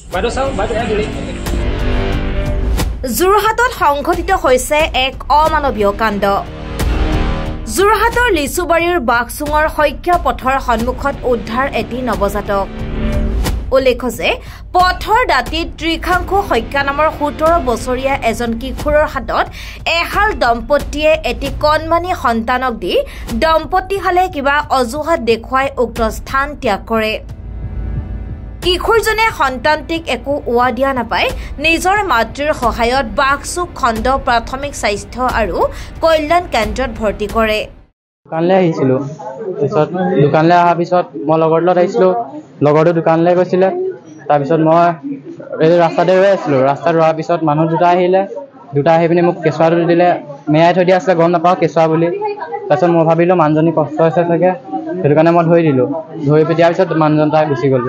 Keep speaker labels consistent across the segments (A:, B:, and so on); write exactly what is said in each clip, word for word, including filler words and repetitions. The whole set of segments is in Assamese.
A: যোৰহাটত সংঘটিত হৈছে এক অমানৱীয় কাণ্ড। যোৰহাটৰ লিচুবাৰীৰ বাঘচুঙৰ শইকীয়া পথৰ সন্মুখত উদ্ধাৰ এটি নৱজাতক। উল্লেখ্য যে পথৰ দাঁতিত ত্ৰিশাংশু শইকীয়া নামৰ সোতৰ বছৰীয়া এজন কিশোৰৰ হাতত এহাল দম্পতীয়ে এটি কণমানি সন্তানক দি দম্পতীহালে কিবা অজুহাত দেখুৱাই উক্ত স্থান ত্যাগ কৰে। কিশোৰজনে সন্তানটিক একো উৱা দিয়া নাপায় নিজৰ মাতৃৰ সহায়ত বাঘচুক খণ্ড প্ৰাথমিক স্বাস্থ্য আৰু কল্যাণ কেন্দ্ৰত ভৰ্তি কৰে।
B: দোকানলৈ আহিছিলোঁ, তাৰপিছত দোকানলৈ অহাৰ পিছত মই লগৰ লগত আহিছিলোঁ, লগৰটো দোকানলৈ গৈছিলে। তাৰপিছত মই এই ৰাস্তাতে ৰৈ আছিলোঁ, ৰাস্তাত ৰোৱাৰ পিছত মানুহ দুটা আহিলে, দুটা আহি পিনি মোক কেঁচুৱাটো দিলে, মেৰাই থৈ দিয়া আছিলে, গম নাপাওঁ কেঁচুৱা বুলি। তাৰপিছত মই ভাবিলোঁ মানুহজনী কষ্ট হৈছে চাগে, সেইটো কাৰণে মই ধৰি দিলোঁ। ধৰি দিয়াৰ পিছত মানুহজন তাই গুচি গ'ল।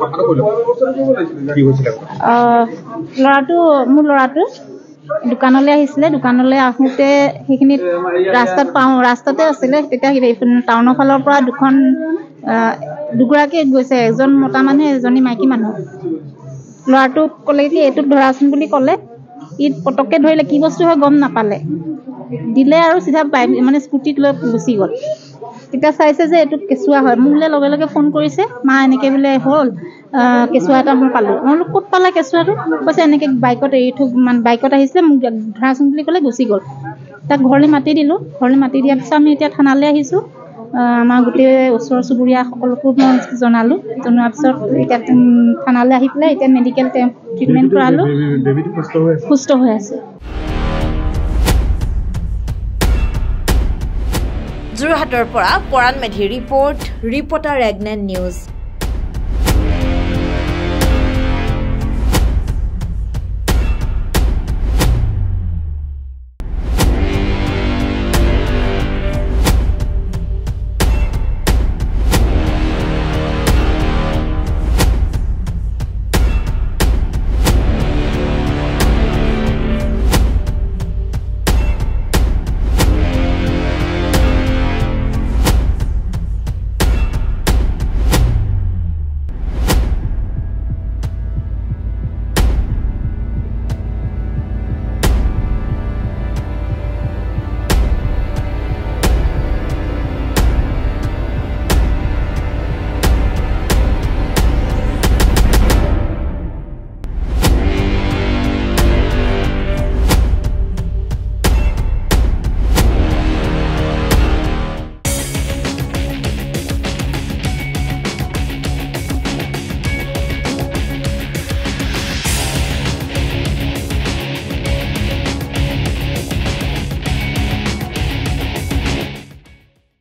C: ল'ৰাটো মোৰ ল'ৰাটো দোকানলৈ আহিছিলে, দোকানলৈ আহোঁতে সেইখিনিত ৰাস্তাত পাওঁ, ৰাস্তাতে আছিলে। তেতিয়া টাউনৰ ফালৰ পৰা দুখন দুগৰাকী গৈছে, এজন মতা মানুহ এজনী মাইকী মানুহ। ল'ৰাটোক ক'লে কি এইটোক ধৰাচোন বুলি ক'লে, ই পটককৈ ধৰিলে, কি বস্তু হয় গম নাপালে, দিলে আৰু চিধা বাইক মানে স্কুটিত লৈ গুচি গ'ল। তেতিয়া চাইছে যে এইটো কেঁচুৱা হয়, মোলৈ লগে লগে ফোন কৰিছে, মা এনেকৈ বোলে হ'ল কেঁচুৱা এটা মই পালোঁ। মই বোলো ক'ত পালা কেঁচুৱাটো? কৈছে এনেকৈ বাইকত এৰি থৈ মানে বাইকত আহিছিলে, মোক ধৰাচোন বুলি ক'লে গুচি গ'ল। তাক ঘৰলৈ মাতি দিলোঁ, ঘৰলৈ মাতি দিয়াৰ পিছত আমি এতিয়া থানালৈ আহিছোঁ। আমাৰ গোটেই ওচৰ চুবুৰীয়া সকলোকো মই জনালোঁ, জনোৱাৰ পিছত এতিয়া থানালৈ আহি পেলাই এতিয়া মেডিকেল ট্ৰিটমেণ্ট কৰালোঁ, সুস্থ হৈ আছে।
A: যোৰহাটৰ পৰা পৰাণ মেধিৰ ৰিপৰ্ট, ৰিপৰ্টাৰ এগ্নেন নিউজ।